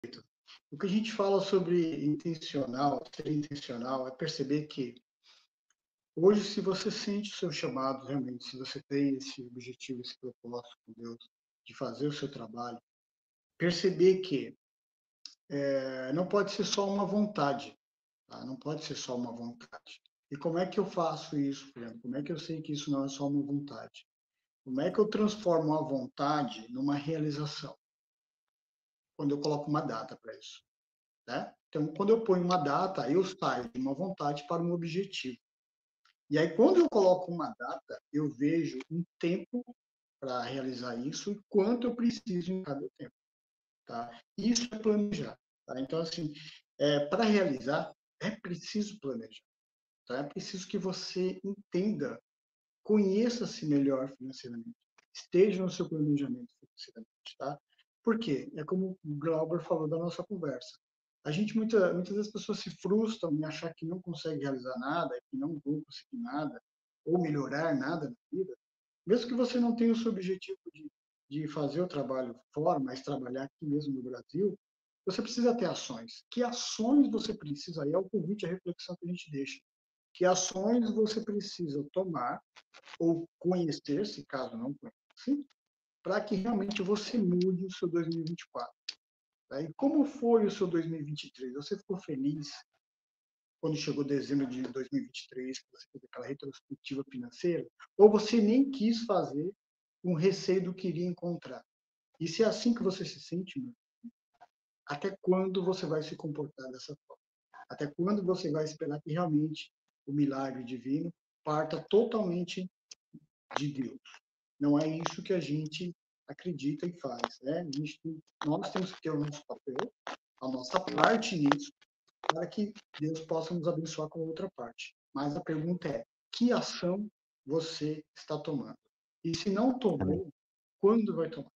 O que a gente fala sobre intencional, ser intencional, é perceber que hoje, se você sente o seu chamado, realmente, se você tem esse objetivo, esse propósito com Deus, de fazer o seu trabalho, perceber que não pode ser só uma vontade, tá? Não pode ser só uma vontade. E como é que eu faço isso, por exemplo? Como é que eu sei que isso não é só uma vontade? Como é que eu transformo a vontade numa realização? Quando eu coloco uma data para isso, né? Então, quando eu ponho uma data, eu saio de uma vontade para um objetivo. E aí, quando eu coloco uma data, eu vejo um tempo para realizar isso e quanto eu preciso em cada tempo, tá? Isso é planejar, tá? Então, assim, para realizar, é preciso planejar, tá? É preciso que você entenda, conheça-se melhor financeiramente, esteja no seu planejamento financeiramente, tá? Por quê? É como o Glauber falou da nossa conversa. A gente, muitas vezes, as pessoas se frustram em achar que não consegue realizar nada, que não vão conseguir nada, ou melhorar nada na vida, mesmo que você não tenha o seu objetivo de fazer o trabalho fora, mas trabalhar aqui mesmo no Brasil, você precisa ter ações. Que ações você precisa? Aí é o convite, a reflexão que a gente deixa. Que ações você precisa tomar ou conhecer, se caso não conhece, para que realmente você mude o seu 2024. Tá? E como foi o seu 2023? Você ficou feliz quando chegou dezembro de 2023, que você fez aquela retrospectiva financeira? Ou você nem quis fazer com receio do que iria encontrar? E se é assim que você se sente, até quando você vai se comportar dessa forma? Até quando você vai esperar que realmente o milagre divino parta totalmente de Deus? Não é isso que a gente acredita e faz, né? Nós temos que ter o nosso papel, a nossa parte nisso, para que Deus possa nos abençoar com a outra parte. Mas a pergunta é: que ação você está tomando? E se não Amém. tomou, quando vai tomar?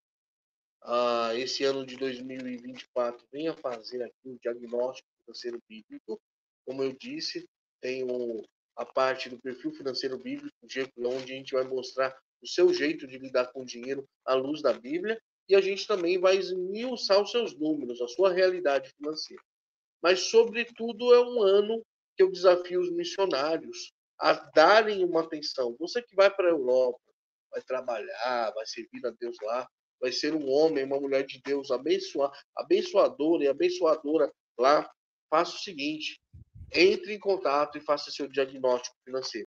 Esse ano de 2024, venha fazer aqui o diagnóstico financeiro bíblico. Como eu disse, tem a parte do perfil financeiro bíblico, onde a gente vai mostrar o seu jeito de lidar com o dinheiro à luz da Bíblia, e a gente também vai esmiuçar os seus números, a sua realidade financeira. Mas, sobretudo, é um ano que eu desafio os missionários a darem uma atenção. Você que vai para a Europa, vai trabalhar, vai servir a Deus lá, vai ser um homem, uma mulher de Deus abençoadora e abençoadora lá, faça o seguinte: entre em contato e faça seu diagnóstico financeiro.